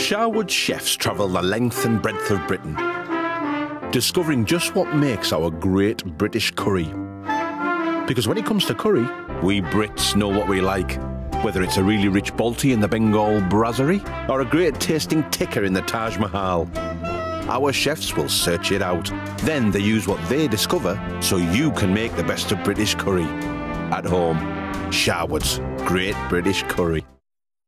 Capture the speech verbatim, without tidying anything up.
Sharwoods chefs travel the length and breadth of Britain, discovering just what makes our great British curry. Because when it comes to curry, we Brits know what we like. Whether it's a really rich Balti in the Bengal brasserie or a great tasting tikka in the Taj Mahal, our chefs will search it out. Then they use what they discover so you can make the best of British curry. At home, Sharwoods, great British curry.